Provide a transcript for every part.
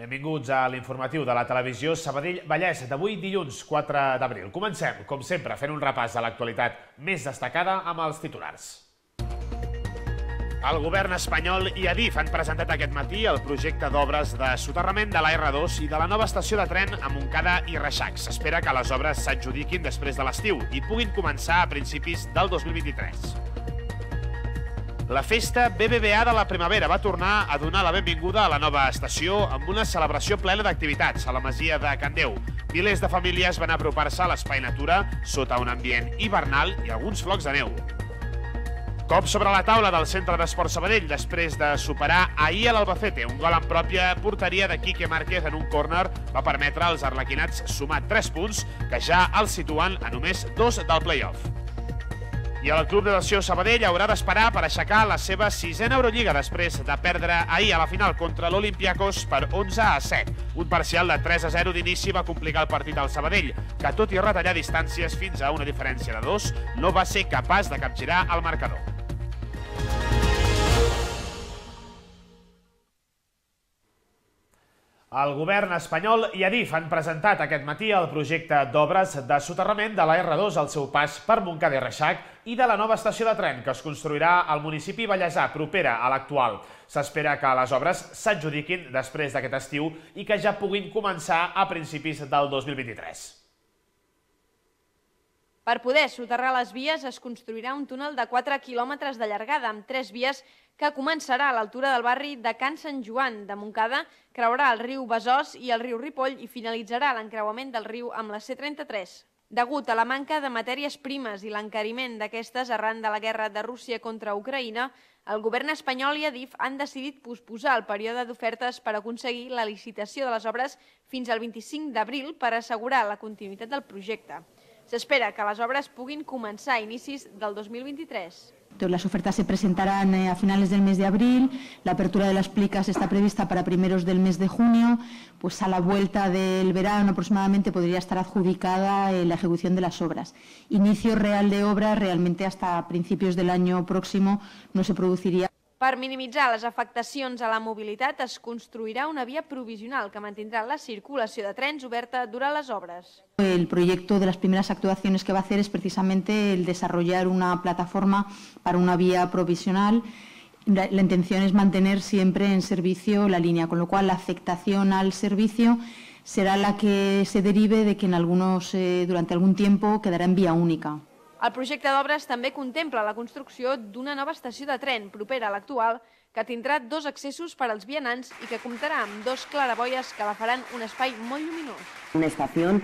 Benvinguts a l'informatiu de la televisió Sabadell-Vallès d'avui dilluns 4 d'abril. Comencem, com sempre, fent un repàs de l'actualitat més destacada amb els titulars. El govern espanyol i Adif han presentat aquest matí el projecte d'obres de soterrament de la R2 i de la nova estació de tren a Montcada i Reixac. S'espera que les obres s'adjudiquin després de l'estiu i puguin començar a principis del 2023. La festa BBVA de la primavera va tornar a donar la benvinguda a la nova estació amb una celebració plena d'activitats a la masia de Can Déu. Milers de famílies van apropar-se a l'espai natura sota un ambient hivernal i alguns flocs de neu. Cop sobre la taula del Centre d'Esport Sabadell després de superar ahir a l'Albacete. Un gol en pròpia porteria de Quique Márquez en un córner va permetre als arlequinats sumar 3 punts que ja els situen a només 2 del play-off. I el Club Natació Sabadell haurà d'esperar per aixecar la seva 6a Eurolliga després de perdre ahir a la final contra l'Olympiakos per 11-7. Un parcial de 3-0 d'inici va complicar el partit al Sabadell, que tot i retallar distàncies fins a una diferència de 2, no va ser capaç de capgirar el marcador. El govern espanyol i Adif han presentat aquest matí el projecte d'obres de soterrament de la R2 al seu pas per Montcada i Reixac i de la nova estació de tren que es construirà al municipi vallesà propera a l'actual. S'espera que les obres s'adjudiquin després d'aquest estiu i que ja puguin començar a principis del 2023. Per poder soterrar les vies es construirà un túnel de 4 quilòmetres de llargada amb 3 vies que començarà a l'altura del barri de Can Sant Joan de Montcada, creurà el riu Besòs i el riu Ripoll i finalitzarà l'encreuament del riu amb la C33. Degut a la manca de matèries primes i l'encariment d'aquestes arran de la guerra de Rússia contra Ucraïna, el govern espanyol i Adif han decidit posposar el període d'ofertes per aconseguir la licitació de les obres fins al 25 d'abril per assegurar la continuïtat del projecte. S'espera que les obres puguin començar a inicis del 2023. Las ofertas se presentarán a finales del mes de abril, la apertura de las plicas está prevista para primeros del mes de junio, pues a la vuelta del verano aproximadamente podría estar adjudicada la ejecución de las obras. Inicio real de obra realmente hasta principios del año próximo no se produciría. Per minimitzar les afectacions a la mobilitat es construirà una via provisional que mantindrà la circulació de trens oberta durant les obres. El proyecto de las primeras actuaciones que va a hacer es precisamente el desarrollar una plataforma para una vía provisional. La intención es mantener siempre en servicio la línea, con lo cual la afectación al servicio será la que se derive de que durante algún tiempo quedará en vía única. El projecte d'obres també contempla la construcció d'una nova estació de tren propera a l'actual que tindrà 2 accessos per als vianants i que comptarà amb 2 claraboies que la faran un espai molt lluminós. Una estación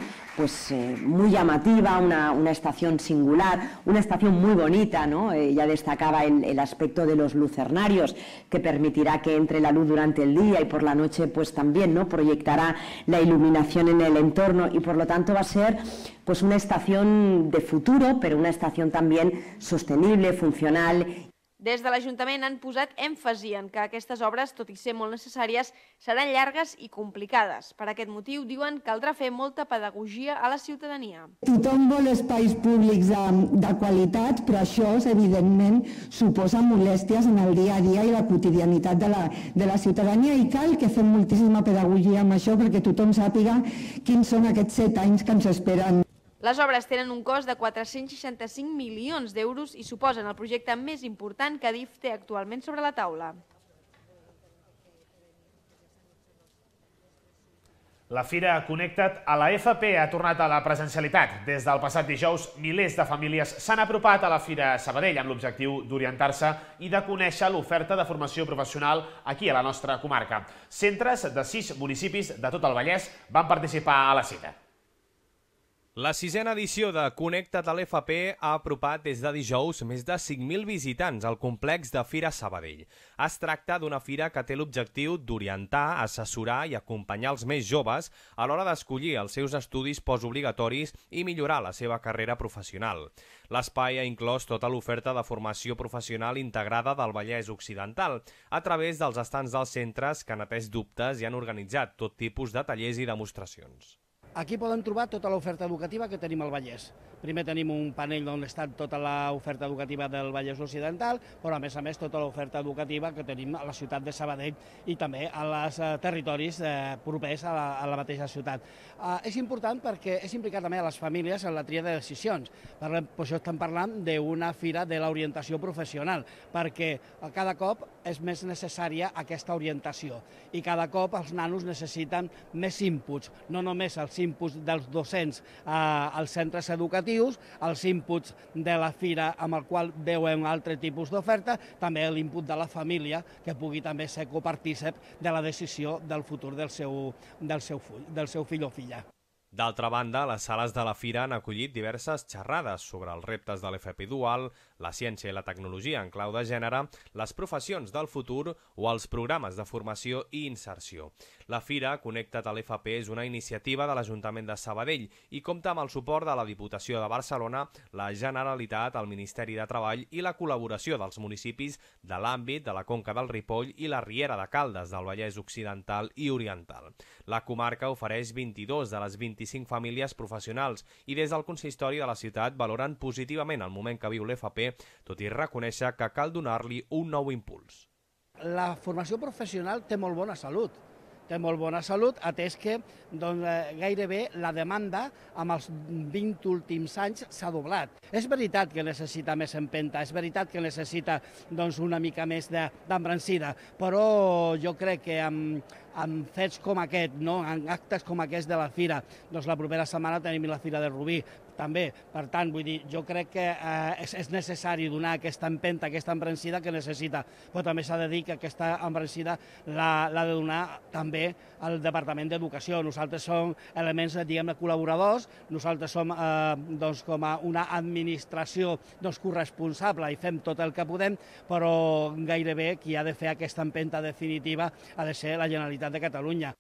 muy llamativa, una estación singular, una estación muy bonita, ¿no? Ya destacaba el aspecto de los lucernarios, que permitirá que entre la luz durante el día y por la noche pues también, ¿no? Proyectará la iluminación en el entorno y por lo tanto va a ser pues una estación de futuro, pero una estación también sostenible, funcional. Des de l'Ajuntament han posat èmfasi en que aquestes obres, tot i ser molt necessàries, seran llargues i complicades. Per aquest motiu, diuen que caldrà fer molta pedagogia a la ciutadania. Tothom vol espais públics de qualitat, però això, evidentment, suposa molèsties en el dia a dia i la quotidianitat de la ciutadania i cal que fem moltíssima pedagogia amb això perquè tothom sàpiga quins són aquests 7 anys que ens esperen. Les obres tenen un cost de 465 milions d'euros i suposen el projecte més important que Adif té actualment sobre la taula. La Fira Connecta't a la FP ha tornat a la presencialitat. Des del passat dijous, milers de famílies s'han apropat a la Fira Sabadell amb l'objectiu d'orientar-se i de conèixer l'oferta de formació professional aquí a la nostra comarca. Centres de 6 municipis de tot el Vallès van participar a la cita. La 6a edició de Connecta't a l'FP ha apropat des de dijous més de 5.000 visitants al complex de Fira Sabadell. Es tracta d'una fira que té l'objectiu d'orientar, assessorar i acompanyar els més joves a l'hora d'escollir els seus estudis postobligatoris i millorar la seva carrera professional. L'espai ha inclòs tota l'oferta de formació professional integrada del Vallès Occidental a través dels estants dels centres que han atès dubtes i han organitzat tot tipus de tallers i demostracions. Aquí podem trobar tota l'oferta educativa que tenim al Vallès. Primer tenim un panell on està tota l'oferta educativa del Vallès Occidental, però a més tota l'oferta educativa que tenim a la ciutat de Sabadell i també als territoris propers a la mateixa ciutat. És important perquè és implicar també a les famílies en la tria de decisions. Per això estem parlant d'una fira de l'orientació professional, perquè cada cop és més necessària aquesta orientació i cada cop els nanos necessiten més inputs, no només els inputs dels docents als centres educatius, els inputs de la fira amb el qual veuen altre tipus d'oferta, també l'input de la família que pugui també ser copartícip de la decisió del futur del seu fill o filla. D'altra banda, les sales de la fira han acollit diverses xerrades sobre els reptes de l'FP dual, la ciència i la tecnologia en clau de gènere, les professions del futur o els programes de formació i inserció. La fira Connecta't a l'FP és una iniciativa de l'Ajuntament de Sabadell i compta amb el suport de la Diputació de Barcelona, la Generalitat, el Ministeri de Treball i la col·laboració dels municipis de l'àmbit de la Conca del Ripoll i la Riera de Caldes del Vallès Occidental i Oriental. La comarca ofereix 22 de les 25 famílies professionals i des del consistori de la ciutat valoren positivament el moment que viu l'FP, tot i reconèixer que cal donar-li un nou impuls. La formació professional té molt bona salut. Té molt bona salut, atès que gairebé la demanda amb els 20 últims anys s'ha doblat. És veritat que necessita més empenta, és veritat que necessita una mica més d'embrancida, però jo crec que amb fets com aquest, en actes com aquests de la fira, la propera setmana tenim la Fira de Rubí, també. Per tant, vull dir, jo crec que és necessari donar aquesta empenta, aquesta embrancida que necessita, però també s'ha de dir que aquesta embrancida l'ha de donar també el Departament d'Educació. Nosaltres som elements, diguem-ne, col·laboradors, nosaltres som com una administració corresponsable i fem tot el que podem, però gairebé qui ha de fer aquesta empenta definitiva ha de ser la Generalitat de Catalunya.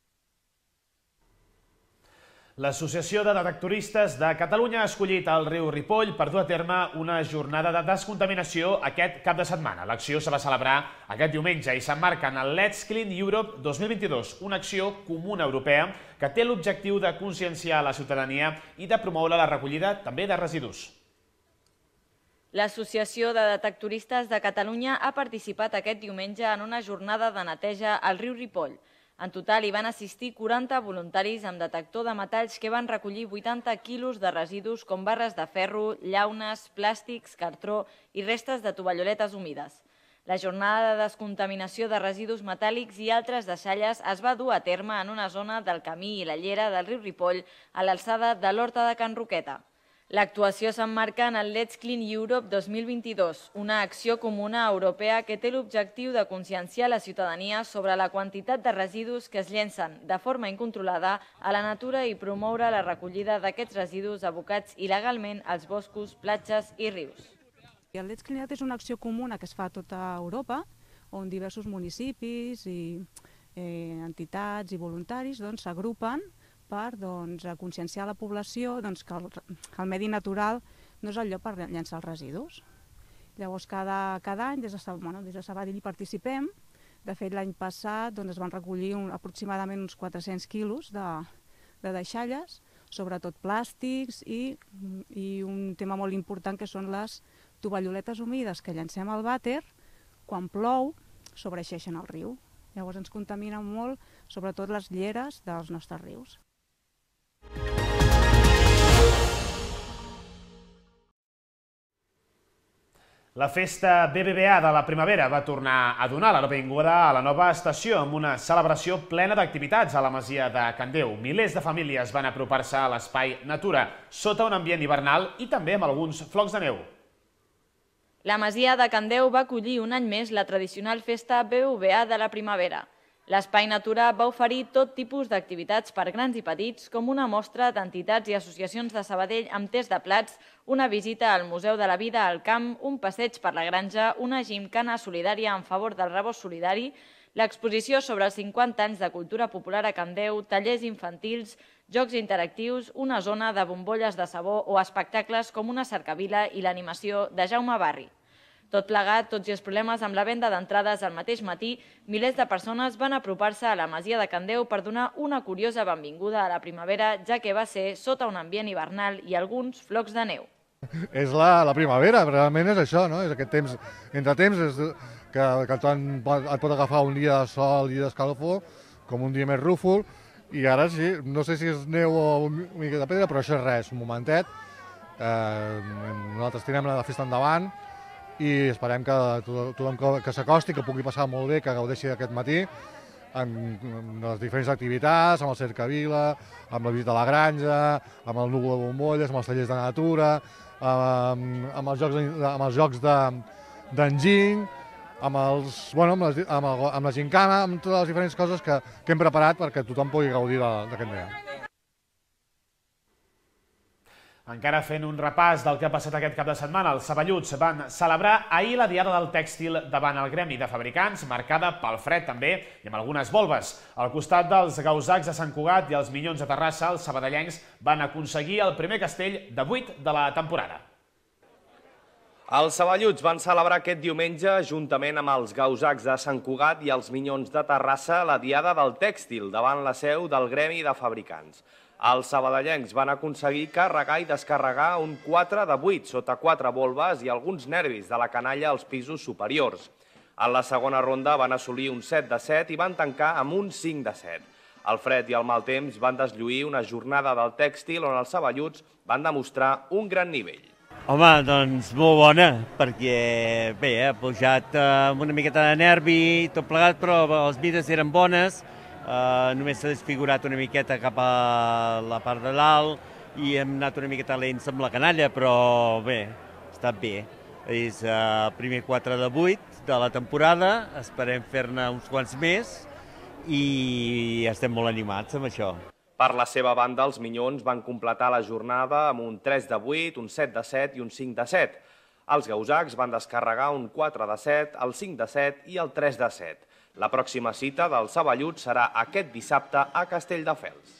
L'Associació de Detectoristes de Catalunya ha escollit el riu Ripoll per dur a terme una jornada de descontaminació aquest cap de setmana. L'acció se va celebrar aquest diumenge i s'emmarca en el Let's Clean Europe 2022, una acció comuna europea que té l'objectiu de conscienciar la ciutadania i de promoure la recollida també de residus. L'Associació de Detectoristes de Catalunya ha participat aquest diumenge en una jornada de neteja al riu Ripoll. En total hi van assistir 40 voluntaris amb detector de metalls que van recollir 80 quilos de residus com barres de ferro, llaunes, plàstics, cartró i restes de tovalloletes humides. La jornada de descontaminació de residus metàl·lics i altres deixalles es va dur a terme en una zona del camí i la llera del riu Ripoll a l'alçada de l'Horta de Can Roqueta. L'actuació s'emmarca en el Let's Clean Europe 2022, una acció comuna europea que té l'objectiu de conscienciar la ciutadania sobre la quantitat de residus que es llencen de forma incontrolada a la natura i promoure la recollida d'aquests residus abocats il·legalment als boscos, platges i rius. El Let's Clean Europe és una acció comuna que es fa a tota Europa, on diversos municipis i entitats i voluntaris s'agrupen per conscienciar la població que el medi natural no és el lloc per llançar els residus. Llavors, cada any, des de Sabadell hi participem. De fet, l'any passat es van recollir aproximadament uns 400 quilos de deixalles, sobretot plàstics i un tema molt important que són les tovalloletes humides que llancem al vàter, quan plou, sobreeixeixen al riu. Llavors ens contaminen molt, sobretot les lleres dels nostres rius. La festa BBVA de la primavera va tornar a donar la benvinguda a la nova estació amb una celebració plena d'activitats a la masia de Can Déu. Milers de famílies van apropar-se a l'espai Natura, sota un ambient hivernal i també amb alguns flocs de neu. La masia de Can Déu va acollir un any més la tradicional festa BBVA de la primavera. L'Espai Natura va oferir tot tipus d'activitats per grans i petits, com una mostra d'entitats i associacions de Sabadell amb test de plats, una visita al Museu de la Vida al Camp, un passeig per la granja, una gimcana solidària en favor del rebost solidari, l'exposició sobre els 50 anys de cultura popular a Can Déu, tallers infantils, jocs interactius, una zona de bombolles de sabó o espectacles com una cercavila i l'animació de Jaume Barri. Tot plegat, tots i els problemes amb la venda d'entrades al mateix matí, milers de persones van apropar-se a la Masia de Can Déu per donar una curiosa benvinguda a la primavera, ja que va ser sota un ambient hivernal i alguns flocs de neu. És la primavera, realment és això, no? És aquest temps, entretemps, que tant et pot agafar un dia de sol i d'escalfor, com un dia més rúfol, i ara sí, no sé si és neu o una mica de pedra, però això és res, un momentet. Nosaltres tirem la festa endavant i esperem que tothom que s'acosti, que pugui passar molt bé, que gaudeixi d'aquest matí, amb les diferents activitats, amb el Cercavila, amb la visita a la granja, amb el núvol de bombolles, amb els tallers de natura, amb els jocs d'enginy, amb la gincana, amb totes les diferents coses que hem preparat perquè tothom pugui gaudir d'aquest dia. Encara fent un repàs del que ha passat aquest cap de setmana, els saballuts van celebrar ahir la Diada del Tèxtil davant el Gremi de Fabricants, marcada pel fred també i amb algunes volves. Al costat dels gausacs de Sant Cugat i els Minyons de Terrassa, els sabadellencs van aconseguir el primer castell de 8 de la temporada. Els saballuts van celebrar aquest diumenge, juntament amb els gausacs de Sant Cugat i els Minyons de Terrassa, la Diada del Tèxtil davant la seu del Gremi de Fabricants. Els sabadellencs van aconseguir carregar i descarregar un 4 de 8 sota 4 volves i alguns nervis de la canalla als pisos superiors. En la segona ronda van assolir un 7 de 7 i van tancar amb un 5 de 7. El fred i el mal temps van deslluir una jornada del tèxtil on els saballuts van demostrar un gran nivell. Home, doncs molt bona, perquè bé, ha pujat amb una miqueta de nervi, tot plegat, però les mides eren bones. Només s'ha desfigurat una miqueta cap a la part de dalt i hem anat una miqueta lents amb la canalla, però bé, ha estat bé. És el primer 4 de 8 de la temporada, esperem fer-ne uns quants més i estem molt animats amb això. Per la seva banda, els Minyons van completar la jornada amb un 3 de 8, un 7 de 7 i un 5 de 7. Els gausacs van descarregar un 4 de 7, el 5 de 7 i el 3 de 7. La pròxima cita del Saballut serà aquest dissabte a Castelldefels.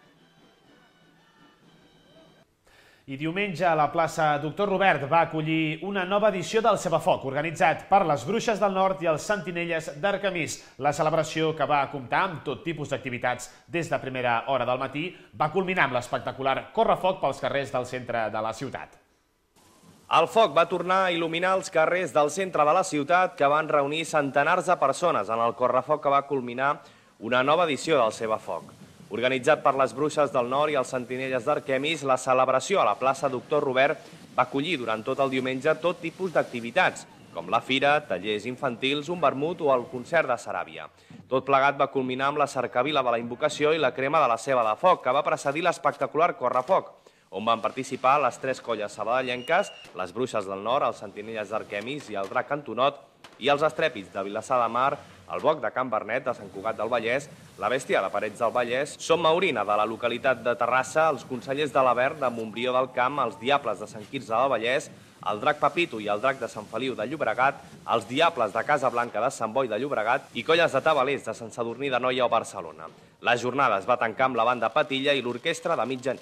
I diumenge a la plaça Doctor Robert va acollir una nova edició del Cebafoc, organitzat per les Bruixes del Nord i els Sentinelles d'Arquemís. La celebració, que va comptar amb tot tipus d'activitats des de primera hora del matí, va culminar amb l'espectacular correfoc pels carrers del centre de la ciutat. El foc va tornar a il·luminar els carrers del centre de la ciutat, que van reunir centenars de persones en el correfoc que va culminar una nova edició del Cebafoc. Organitzat per les Bruixes del Nord i els Sentinelles d'Arquemís, la celebració a la plaça Doctor Robert va acollir durant tot el diumenge tot tipus d'activitats, com la fira, tallers infantils, un vermut o el concert de Saràbia. Tot plegat va culminar amb la cercavila de la invocació i la crema de la ceba de foc, que va precedir l'espectacular correfoc, on van participar les 3 colles sabadellenques, les Bruixes del Nord, els Sentinelles d'Arquemís i el Drac Cantonot, i els Estrèpits de Vilassar de Mar, el Boc de Can Bernet, de Sant Cugat del Vallès, la Bèstia de Parets del Vallès, Som Maurina de la localitat de Terrassa, els Consellers de l'Avern de Montbrió del Camp, els Diables de Sant Quirze del Vallès, el Drac Pepito i el Drac de Sant Feliu de Llobregat, els Diables de Casa Blanca de Sant Boi de Llobregat i colles de tabalers de Sant Sadurní d'Anoia o Barcelona. La jornada es va tancar amb la banda Patilla i l'orquestra de mitjanit.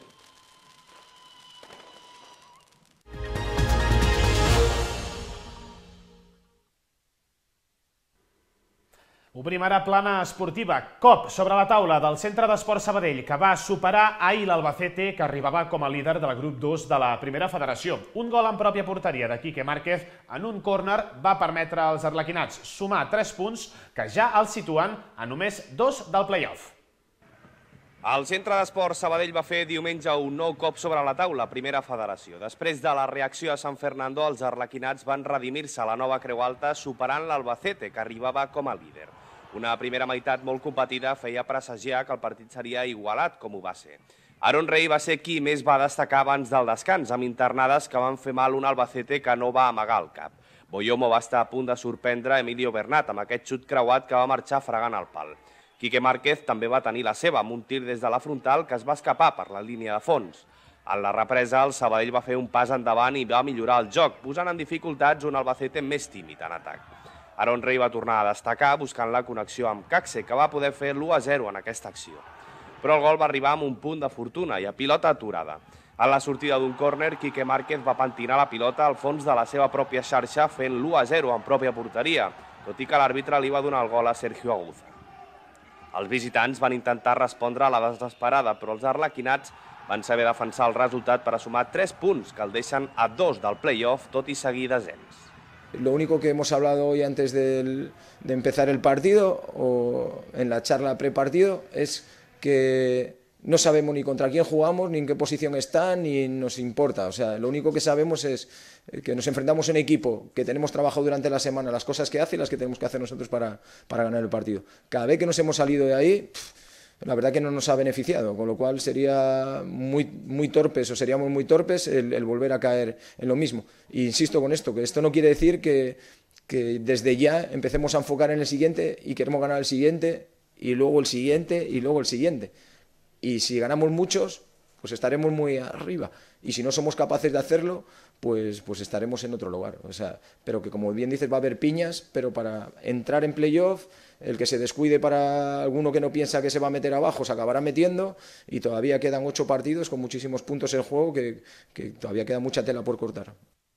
Obrim ara plana esportiva. Cop sobre la taula del Centre d'Esport Sabadell, que va superar ahir l'Albacete, que arribava com a líder del grup 2 de la primera federació. Un gol en pròpia porteria de Quique Márquez en un córner va permetre als arlequinats sumar 3 punts que ja els situen a només 2 del play-off. El Centre d'Esport Sabadell va fer diumenge un nou cop sobre la taula, primera federació. Després de la reacció a San Fernando, els arlequinats van redimir-se a la nova Creu Alta, superant l'Albacete, que arribava com a líder. Una primera meitat molt competida feia presagiar que el partit seria igualat, com ho va ser. Aaron Rey va ser qui més va destacar abans del descans, amb internades que van fer mal un Albacete que no va amagar el cap. Boyomo va estar a punt de sorprendre Emilio Bernat amb aquest xut creuat que va marxar fregant el pal. Quique Márquez també va tenir la seva amb un tir des de la frontal que es va escapar per la línia de fons. En la represa, el Sabadell va fer un pas endavant i va millorar el joc, posant en dificultats un Albacete més tímid en atac. Aaron Rey va tornar a destacar buscant la connexió amb Caxe, que va poder fer l'1-0 en aquesta acció. Però el gol va arribar amb un punt de fortuna i a pilota aturada. A la sortida d'un córner, Quique Márquez va pentinar la pilota al fons de la seva pròpia xarxa fent l'1-0 en pròpia porteria, tot i que l'àrbitre li va donar el gol a Sergio Aguza. Els visitants van intentar respondre a la desesperada, però els arlequinats van saber defensar el resultat per a sumar 3 punts que el deixen a 2 del play-off, tot i seguir desens. Lo único que hemos hablado hoy antes de empezar el partido o en la charla prepartido es que no sabemos ni contra quién jugamos, ni en qué posición están, ni nos importa. O sea, lo único que sabemos es que nos enfrentamos a un equipo que tenemos trabajado durante la semana, las cosas que hace y las que tenemos que hacer nosotros para ganar el partido. Cada vez que nos hemos salido de ahí, la verdad que no nos ha beneficiado, con lo cual sería muy torpes o seríamos muy torpes el volver a caer en lo mismo. E insisto con esto, que esto no quiere decir que desde ya empecemos a enfocar en el siguiente y queremos ganar el siguiente y luego el siguiente y luego el siguiente. Y si ganamos muchos, pues estaremos muy arriba. Y si no somos capaces de hacerlo, pues estaremos en otro lugar. O sea, pero que como bien dices va a haber piñas, pero para entrar en playoff, el que se descuide para alguno que no piensa que se va a meter abajo se acabará metiendo y todavía quedan 8 partidos con muchísimos puntos en juego que todavía queda mucha tela por cortar.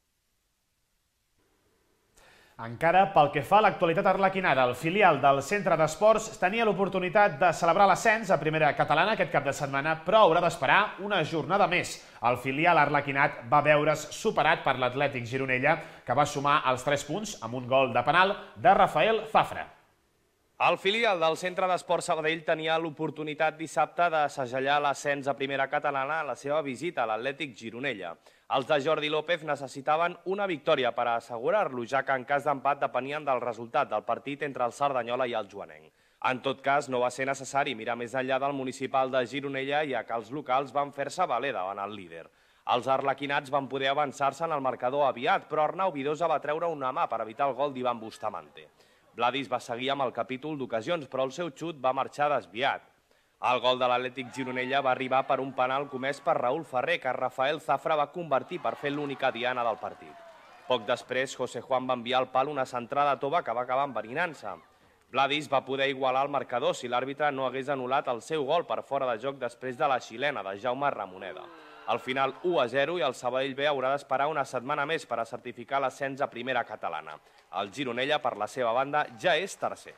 Encara pel que fa a l'actualitat arlequinada, el filial del Centre d'Esports tenia l'oportunitat de celebrar l'ascens a primera catalana aquest cap de setmana, però haurà d'esperar una jornada més. El filial arlequinat va veure's superat per l'Atlètic Gironella, que va sumar els 3 punts amb un gol de penal de Rafael Zafra. El filial del Centre d'Esports Sabadell tenia l'oportunitat dissabte de segellar l'ascens a primera catalana a la seva visita a l'Atlètic Gironella. Els de Jordi López necessitaven una victòria per assegurar-lo, ja que en cas d'empat depenien del resultat del partit entre el Cerdanyola i el Joanenc. En tot cas, no va ser necessari mirar més enllà del municipal de Gironella, ja que els locals van fer-se valer davant el líder. Els arlequinats van poder avançar-se en el marcador aviat, però Arnau Vidosa va treure una mà per evitar el gol d'Ivan Bustamante. Vladis va seguir amb el capítol d'ocasions, però el seu xut va marxar desviat. El gol de l'Atlètic Gironella va arribar per un penal comès per Raúl Ferrer, que Rafael Zafra va convertir per fer l'única diana del partit. Poc després, José Juan va enviar al pal una centrada tova que va acabar enverinant-se. Vladis va poder igualar el marcador si l'àrbitre no hagués anul·lat el seu gol per fora de joc després de la xilena de Jaume Ramoneda. Al final 1-0 i el Sabadell B haurà d'esperar una setmana més per a certificar l'ascens a primera catalana. El Gironella, per la seva banda, ja és tercer.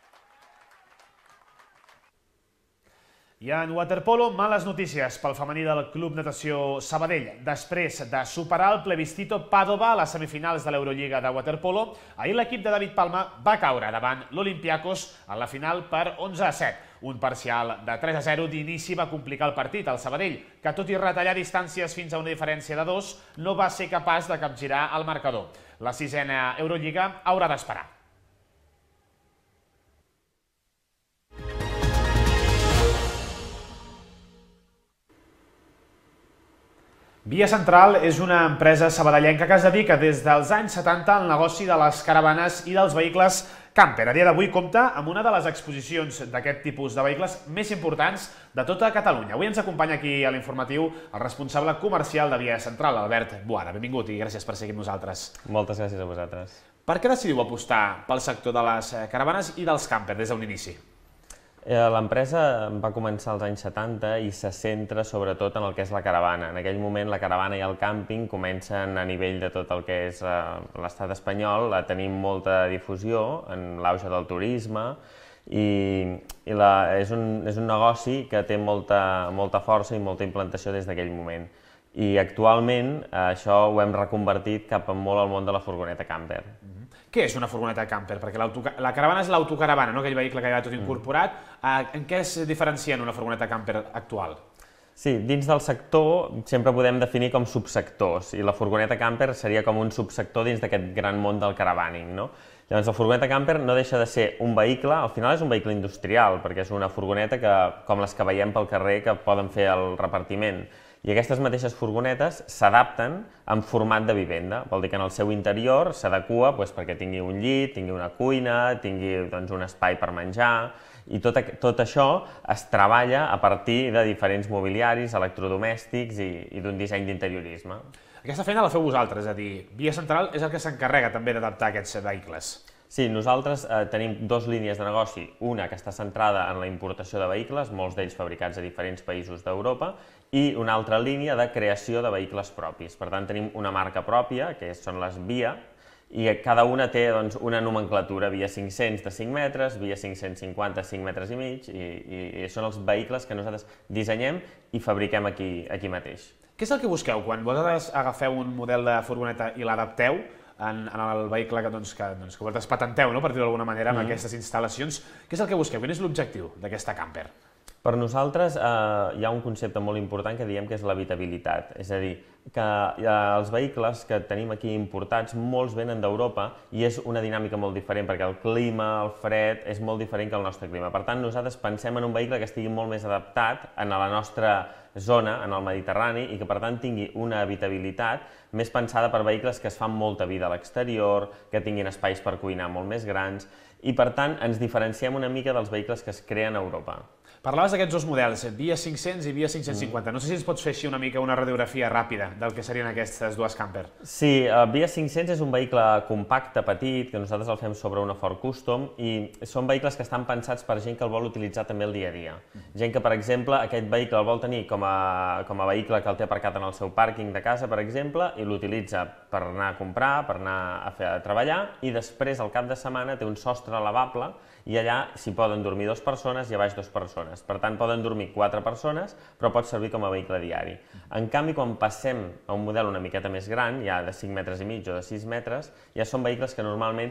I en waterpolo, males notícies pel femení del Club Natació Sabadell. Després de superar el plebiscito Pàdova a les semifinals de l'Eurolliga de waterpolo, ahir l'equip de David Palma va caure davant l'Olympiakos en la final per 11-7. Un parcial de 3-0 d'inici va complicar el partit al Sabadell, que tot i retallar distàncies fins a una diferència de 2, no va ser capaç de capgirar el marcador. La 6a Eurolliga haurà d'esperar. Via Central és una empresa sabadellenca que es dedica des dels anys 70 al negoci de les caravanes i dels vehicles camper. A dia d'avui compta amb una de les exposicions d'aquest tipus de vehicles més importants de tota Catalunya. Avui ens acompanya aquí a l'informatiu el responsable comercial de Via Central, Albert Boada. Benvingut i gràcies per seguir amb nosaltres. Moltes gràcies a vosaltres. Per què decidiu apostar pel sector de les caravanes i dels camper des d'un inici? L'empresa va començar als anys 70 i se centra sobretot en el que és la caravana. En aquell moment la caravana i el càmping comencen a nivell de tot el que és l'estat espanyol a tenir molta difusió en l'auge del turisme i és un negoci que té molta força i molta implantació des d'aquell moment. I actualment això ho hem reconvertit cap molt al món de la furgoneta camper. Què és una furgoneta camper? Perquè la caravana és l'autocaravana, no? Aquell vehicle que hi ha tot incorporat. En què es diferencia en una furgoneta camper actual? Sí, dins del sector sempre podem definir com subsectors i la furgoneta camper seria com un subsector dins d'aquest gran món del caravaning, no? Llavors la furgoneta camper no deixa de ser un vehicle, al final és un vehicle industrial, perquè és una furgoneta com les que veiem pel carrer que poden fer el repartiment. I aquestes mateixes furgonetes s'adapten en format de vivenda, vol dir que en el seu interior s'adequa perquè tingui un llit, tingui una cuina, tingui un espai per menjar, i tot això es treballa a partir de diferents mobiliaris, electrodomèstics i d'un disseny d'interiorisme. Aquesta feina la feu vosaltres, és a dir, Via Central és el que s'encarrega també d'adaptar aquests vehicles. Sí, nosaltres tenim dues línies de negoci, una que està centrada en la importació de vehicles, molts d'ells fabricats a diferents països d'Europa, i una altra línia de creació de vehicles propis. Per tant, tenim una marca pròpia, que són les VIA, i cada una té una nomenclatura, VIA 500 de 5 metres, VIA 550 de 5 metres i mig, i són els vehicles que nosaltres dissenyem i fabriquem aquí mateix. Què és el que busqueu quan vosaltres agafeu un model de furgoneta i l'adapteu en el vehicle que vosaltres patenteu, per dir-ho d'alguna manera, amb aquestes instal·lacions? Què és el que busqueu? Quin és l'objectiu d'aquesta camper? Per nosaltres hi ha un concepte molt important que diem que és l'habitabilitat, és a dir, que els vehicles que tenim aquí importats, molts venen d'Europa i és una dinàmica molt diferent perquè el clima, el fred, és molt diferent que el nostre clima. Per tant, nosaltres pensem en un vehicle que estigui molt més adaptat a la nostra zona, en el Mediterrani, i que per tant tingui una habitabilitat més pensada per vehicles que es fan molta vida a l'exterior, que tinguin espais per cuinar molt més grans, i per tant ens diferenciem una mica dels vehicles que es creen a Europa. Parlaves d'aquests dos models, VIA 500 i VIA 550. No sé si ens pots fer així una mica una radiografia ràpida del que serien aquestes dues camper. Sí, VIA 500 és un vehicle compacte, petit, que nosaltres el fem sobre una Ford Custom, i són vehicles que estan pensats per gent que el vol utilitzar també el dia a dia. Gent que, per exemple, aquest vehicle el vol tenir com a vehicle que el té aparcat en el seu pàrquing de casa, per exemple, i l'utilitza per anar a comprar, per anar a treballar, i després, al cap de setmana, té un sostre elevable i allà s'hi poden dormir 2 persones i a baix 2 persones. Per tant, poden dormir 4 persones, però pot servir com a vehicle diari. En canvi, quan passem a un model una miqueta més gran, ja de 5 metres i mig o de 6 metres, ja són vehicles que normalment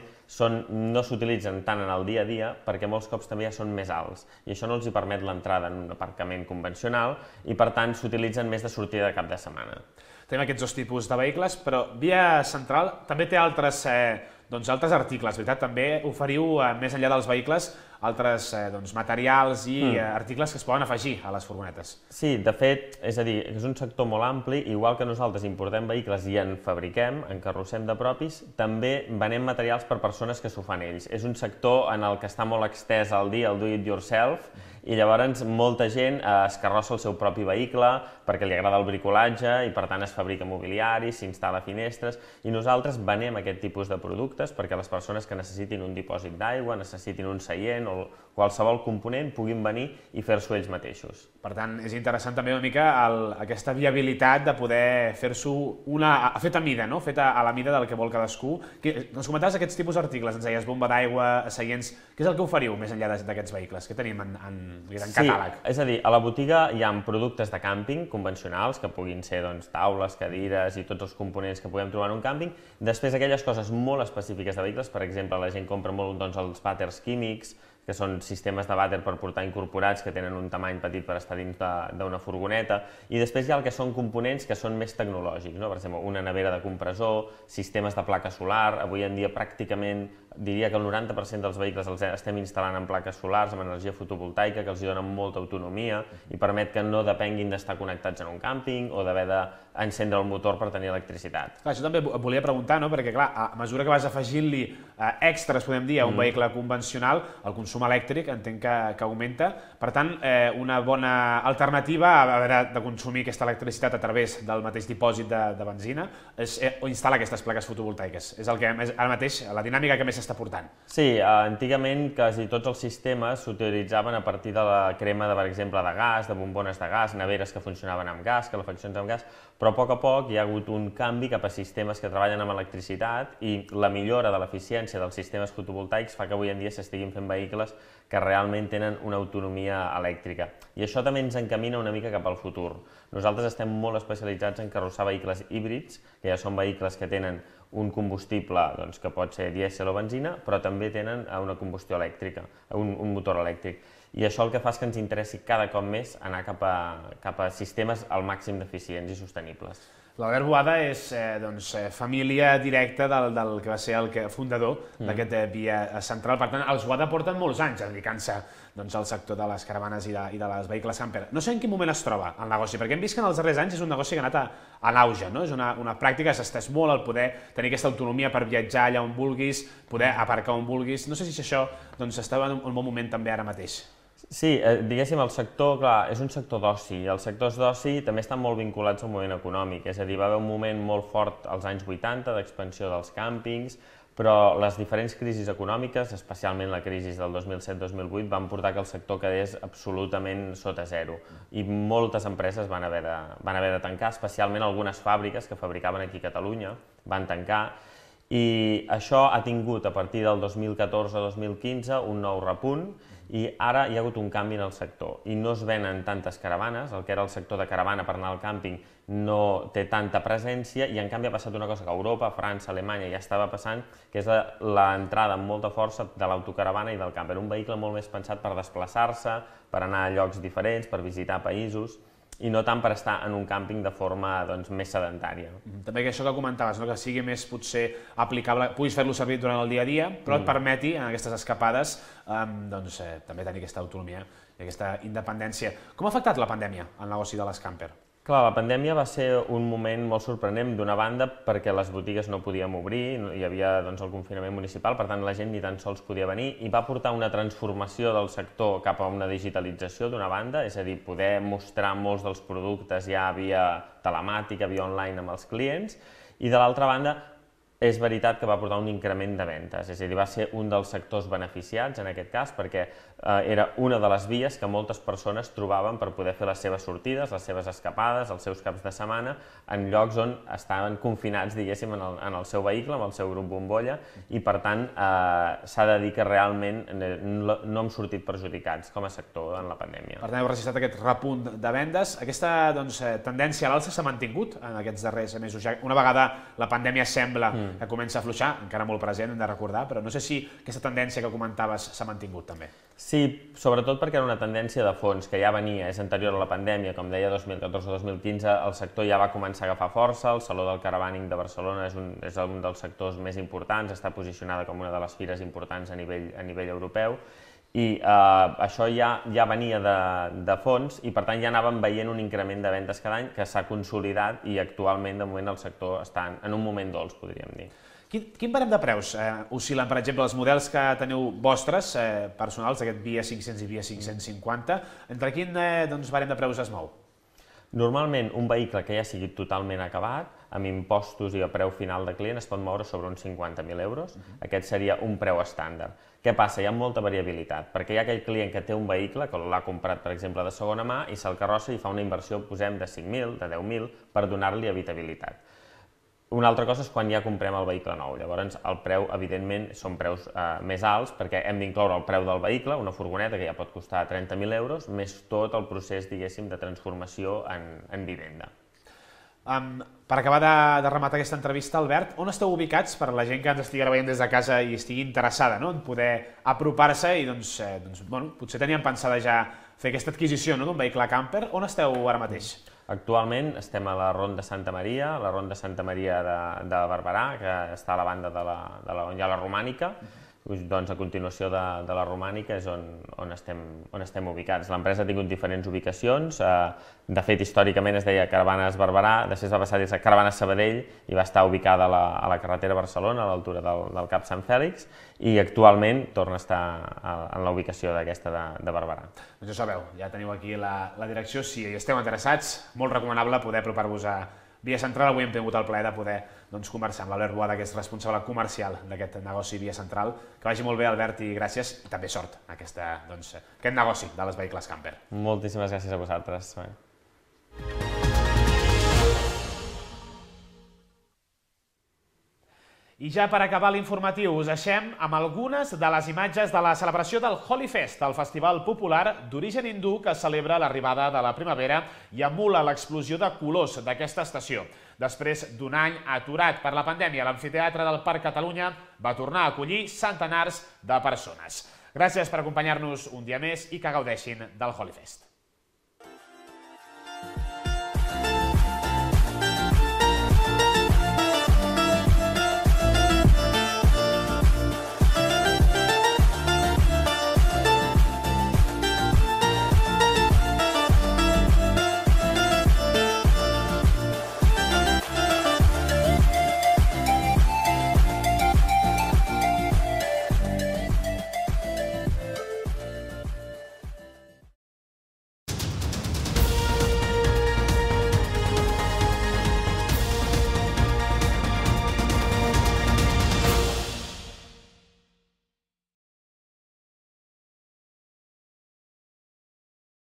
no s'utilitzen tant en el dia a dia perquè molts cops també ja són més alts i això no els hi permet l'entrada en un aparcament convencional i per tant s'utilitzen més de sortida de cap de setmana. Tenim aquests dos tipus de vehicles, però Via Central també té altres articles, veritat? També oferiu, més enllà dels vehicles, altres materials i articles que es poden afegir a les furgonetes. Sí, de fet, és a dir, és un sector molt ampli, igual que nosaltres importem vehicles i en fabriquem, en carrossem de propis, també venem materials per persones que s'ho fan ells. És un sector en el que està molt extès el do it yourself, i llavors molta gent es carrossa el seu propi vehicle perquè li agrada el bricolatge i per tant es fabrica mobiliari, s'instal·la finestres i nosaltres venem aquest tipus de productes perquè les persones que necessitin un dipòsit d'aigua, necessitin un seient o qualsevol component puguin venir i fer-s'ho ells mateixos. Per tant, és interessant també una mica aquesta viabilitat de poder fer-s'ho fet a mida, feta a la mida del que vol cadascú. Ens comentaves aquests tipus d'articles, ens deies bomba d'aigua, seients, què és el que oferiu més enllà d'aquests vehicles? Què tenim en catàleg? Sí, és a dir, a la botiga hi ha productes de càmping convencionals, que puguin ser taules, cadires i tots els components que puguem trobar en un càmping. Després, aquelles coses molt específiques de vehicles, per exemple, la gent compra molt els vàters químics, que són sistemes de vàter per portar incorporats que tenen un tamany petit per estar dins d'una furgoneta, i després hi ha el que són components que són més tecnològics, per exemple, una nevera de compressor, sistemes de placa solar. Avui en dia pràcticament diria que el 90% dels vehicles els estem instal·lant en plaques solars amb energia fotovoltaica que els donen molta autonomia i permet que no depenguin d'estar connectats en un càmping o d'haver d'encendre el motor per tenir electricitat. Això també et volia preguntar, perquè a mesura que vas afegint-li extras, podem dir, a un vehicle convencional, el consum elèctric entenc que augmenta. Per tant, una bona alternativa a haver de consumir aquesta electricitat a través del mateix dipòsit de benzina és instal·lar aquestes plaques fotovoltaiques. És el que ara mateix, la dinàmica que més s'està portant. Sí, antigament quasi tots els sistemes s'utilitzaven a partir de la crema, per exemple, de gas, de bombones de gas, neveres que funcionaven amb gas, calefaccions amb gas, però a poc hi ha hagut un canvi cap a sistemes que treballen amb electricitat i la millora de l'eficiència dels sistemes fotovoltaics fa que avui en dia s'estiguin fent vehicles que realment tenen una autonomia elèctrica. I això també ens encamina una mica cap al futur. Nosaltres estem molt especialitzats en carrossar vehicles híbrids, que ja són vehicles que tenen un combustible que pot ser dièsel o benzina, però també tenen una combustió elèctrica, un motor elèctric. I això el que fa és que ens interessi cada cop més anar cap a sistemes al màxim d'eficients i sostenibles. L'Albert Boada és família directa del que va ser el fundador d'aquest Via Central. Per tant, els Boada porten molts anys dedicant-se al sector de les caravanes i de les vehicles camper. No sé en quin moment es troba el negoci, perquè hem vist que en els darrers anys és un negoci que ha anat en auge. És una pràctica que s'ha estès molt el poder tenir aquesta autonomia per viatjar allà on vulguis, poder aparcar on vulguis. No sé si això està en un bon moment també ara mateix. Sí, diguéssim, el sector, clar, és un sector d'oci, i els sectors d'oci també estan molt vinculats al moviment econòmic, és a dir, va haver un moment molt fort als anys 80 d'expansió dels càmpings, però les diferents crisis econòmiques, especialment la crisi del 2007-2008, van portar que el sector quedés absolutament sota zero i moltes empreses van haver de tancar, especialment algunes fàbriques que fabricaven aquí a Catalunya van tancar, i això ha tingut a partir del 2014-2015 un nou repunt i ara hi ha hagut un canvi en el sector i no es venen tantes caravanes, el que era el sector de caravana per anar al càmping no té tanta presència i en canvi ha passat una cosa que a Europa, França, Alemanya ja estava passant, que és l'entrada amb molta força de l'autocaravana i del camper, un vehicle molt més pensat per desplaçar-se, per anar a llocs diferents, per visitar països i no tant per estar en un càmping de forma més sedentària. També que això que comentaves, que sigui més potser aplicable, puguis fer-lo servir durant el dia a dia, però et permeti en aquestes escapades també tenir aquesta autonomia i aquesta independència. Com ha afectat la pandèmia al negoci de l'Scamper? Clar, la pandèmia va ser un moment molt sorprenent, d'una banda perquè les botigues no podíem obrir, hi havia el confinament municipal, per tant la gent ni tan sols podia venir, i va portar una transformació del sector cap a una digitalització d'una banda, és a dir, poder mostrar molts dels productes ja via telemàtica, via online amb els clients, i de l'altra banda és veritat que va portar un increment de ventes, és a dir, va ser un dels sectors beneficiats en aquest cas perquè era una de les vies que moltes persones trobaven per poder fer les seves sortides, les seves escapades, els seus caps de setmana, en llocs on estaven confinats, diguéssim, en el seu vehicle, amb el seu grup bombolla, i per tant s'ha de dir que realment no hem sortit perjudicats com a sector en la pandèmia. Per tant, heu registrat aquest repunt de vendes. Aquesta tendència a l'alça s'ha mantingut en aquests darrers mesos. Una vegada la pandèmia sembla que comença a afluixar, encara molt present, hem de recordar, però no sé si aquesta tendència que comentaves s'ha mantingut també. Sí, sobretot perquè era una tendència de fons que ja venia, és anterior a la pandèmia, com deia 2014-2015, el sector ja va començar a agafar força, el Saló del Caravaning de Barcelona és un dels sectors més importants, està posicionada com una de les fires importants a nivell europeu, i això ja venia de fons i per tant ja anàvem veient un increment de vendes cada any que s'ha consolidat i actualment de moment el sector està en un moment dolç, podríem dir. Quin barem de preus oscil·len, per exemple, els models que teniu vostres, personals, aquest Via 500 i Via 550, entre quin barem de preus es mou? Normalment un vehicle que ja sigui totalment acabat, amb impostos i a preu final de client, es pot moure sobre uns 50.000 euros. Aquest seria un preu estàndard. Què passa? Hi ha molta variabilitat, perquè hi ha aquell client que té un vehicle, que l'ha comprat, per exemple, de segona mà, i se'l carrossa i fa una inversió, posem, de 5.000, de 10.000, per donar-li habitabilitat. Una altra cosa és quan ja comprem el vehicle nou. Llavors, el preu, evidentment, són preus més alts perquè hem d'incloure el preu del vehicle, una furgoneta que ja pot costar 30.000 euros, més tot el procés, diguéssim, de transformació en vivenda. Per acabar de rematar aquesta entrevista, Albert, on esteu ubicats per la gent que ens estigui veient des de casa i estigui interessada en poder apropar-se i potser tenien pensada ja fer aquesta adquisició d'un vehicle camper? On esteu ara mateix? Actualment estem a la Ronda Santa Maria, de Barberà, que està a la banda on hi ha la Romànica. Doncs a continuació de la Romànica és on estem ubicats. L'empresa ha tingut diferents ubicacions, de fet històricament es deia Caravanes Barberà, després va passar a dir Caravanes Sabadell i va estar ubicada a la carretera Barcelona, a l'altura del Cap Sant Fèlix, i actualment torna a estar en la ubicació d'aquesta de Barberà. Doncs ja sabeu, ja teniu aquí la direcció, si hi esteu interessats, molt recomanable poder apropar-vos a Via Central. Avui hem tingut el plaer de poder conversar amb l'Albert Boada, que és responsable comercial d'aquest negoci Via Central. Que vagi molt bé, Albert, i gràcies, i també sort en aquest negoci dels vehicles camper. Moltíssimes gràcies a vosaltres. I ja per acabar l'informatiu us deixem amb algunes de les imatges de la celebració del Holi Fest, el festival popular d'origen hindú que celebra l'arribada de la primavera i emula l'explosió de colors d'aquesta estació. Després d'un any aturat per la pandèmia, l'amfiteatre del Parc Catalunya va tornar a acollir centenars de persones. Gràcies per acompanyar-nos un dia més i que gaudeixin del Holi Fest.